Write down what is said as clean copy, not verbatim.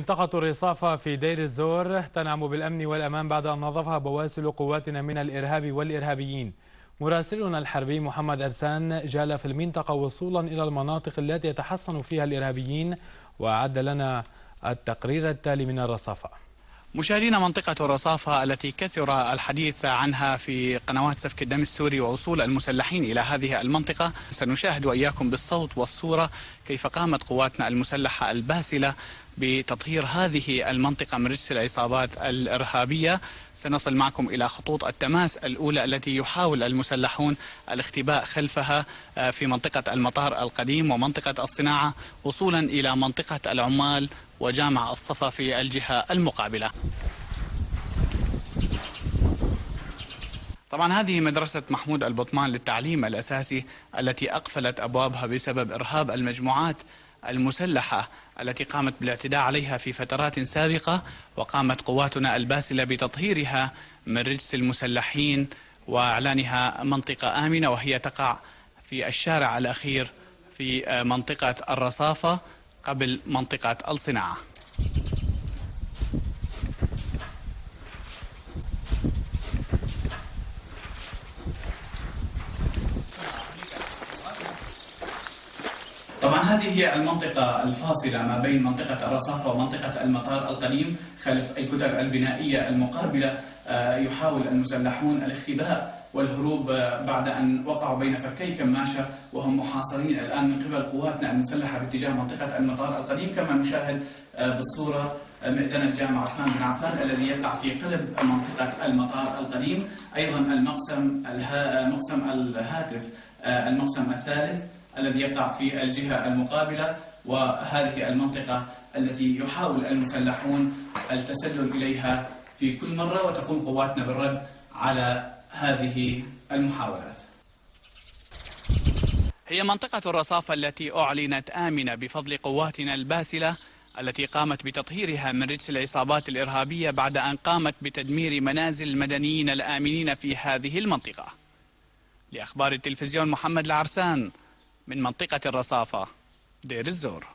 منطقة الرصافة في دير الزور تنعم بالأمن والأمان بعد أن نظفها بواسل قواتنا من الإرهاب والإرهابيين. مراسلنا الحربي محمد أرسان جال في المنطقة وصولا إلى المناطق التي يتحصن فيها الإرهابيين، وأعد لنا التقرير التالي من الرصافة. مشاهدين، منطقة الرصافة التي كثر الحديث عنها في قنوات سفك الدم السوري ووصول المسلحين إلى هذه المنطقة، سنشاهد وإياكم بالصوت والصورة كيف قامت قواتنا المسلحة الباسلة بتطهير هذه المنطقة من رجس العصابات الإرهابية. سنصل معكم إلى خطوط التماس الأولى التي يحاول المسلحون الاختباء خلفها في منطقة المطار القديم ومنطقة الصناعة، وصولا إلى منطقة العمال وجامع الصفا في الجهة المقابلة. طبعا هذه مدرسة محمود البطمان للتعليم الأساسي التي أقفلت أبوابها بسبب إرهاب المجموعات المسلحة التي قامت بالاعتداء عليها في فترات سابقة، وقامت قواتنا الباسلة بتطهيرها من رجس المسلحين وإعلانها منطقة آمنة، وهي تقع في الشارع الأخير في منطقة الرصافة قبل منطقة الصناعة. طبعا هذه هي المنطقة الفاصلة ما بين منطقة الرصافة ومنطقة المطار القديم خلف الكتل البنائية المقابلة. يحاول المسلحون الاختباء والهروب بعد أن وقعوا بين فكي كماشة، وهم محاصرين الآن من قبل قواتنا المسلحة باتجاه منطقة المطار القديم. كما نشاهد بالصورة مئذنة جامع عثمان بن عفان الذي يقع في قلب منطقة المطار القديم، أيضا مقسم الهاتف المقسم الثالث الذي يقع في الجهة المقابلة، وهذه المنطقة التي يحاول المسلحون التسلل إليها في كل مرة، وتقوم قواتنا بالرد على هذه المحاولات. هي منطقة الرصافة التي أعلنت آمنة بفضل قواتنا الباسلة التي قامت بتطهيرها من رجس العصابات الإرهابية بعد أن قامت بتدمير منازل المدنيين الآمنين في هذه المنطقة. لأخبار التلفزيون محمد العرسان من منطقة الرصافة دير الزور.